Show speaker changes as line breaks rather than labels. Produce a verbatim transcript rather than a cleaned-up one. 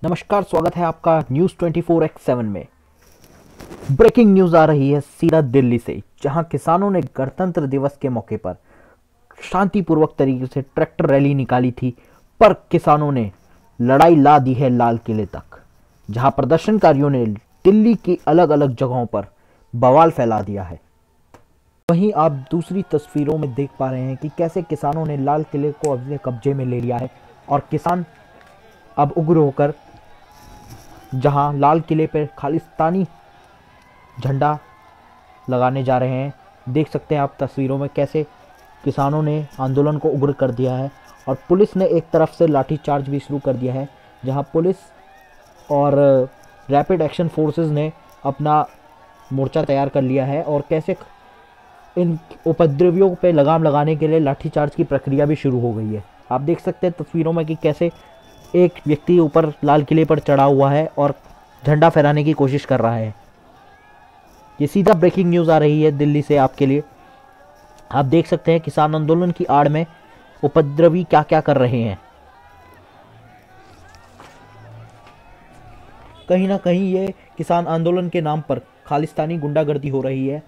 नमस्कार, स्वागत है आपका news twenty four X seven में। ब्रेकिंग न्यूज़ आ रही है सीधा दिल्ली से, जहां किसानों ने गणतंत्र दिवस के मौके पर शांतिपूर्वक तरीके से ट्रैक्टर रैली निकाली थी, पर किसानों ने लड़ाई ला दी है लाल किले तक, जहां प्रदर्शनकारियों ने दिल्ली की अलग अलग जगहों पर बवाल फैला दिया है। वहीं आप दूसरी तस्वीरों में देख पा रहे हैं कि कैसे किसानों ने लाल किले को अपने कब्जे में ले लिया है और किसान अब उग्र होकर जहां लाल किले पर खालिस्तानी झंडा लगाने जा रहे हैं। देख सकते हैं आप तस्वीरों में कैसे किसानों ने आंदोलन को उग्र कर दिया है और पुलिस ने एक तरफ से लाठीचार्ज भी शुरू कर दिया है, जहां पुलिस और रैपिड एक्शन फोर्सेस ने अपना मोर्चा तैयार कर लिया है और कैसे इन उपद्रवियों पे लगाम लगाने के लिए लाठीचार्ज की प्रक्रिया भी शुरू हो गई है। आप देख सकते हैं तस्वीरों में कि कैसे एक व्यक्ति ऊपर लाल किले पर चढ़ा हुआ है और झंडा फहराने की कोशिश कर रहा है। ये सीधा ब्रेकिंग न्यूज़ आ रही है दिल्ली से आपके लिए। आप देख सकते हैं किसान आंदोलन की आड़ में उपद्रवी क्या क्या कर रहे हैं। कहीं ना कहीं ये किसान आंदोलन के नाम पर खालिस्तानी गुंडागर्दी हो रही है।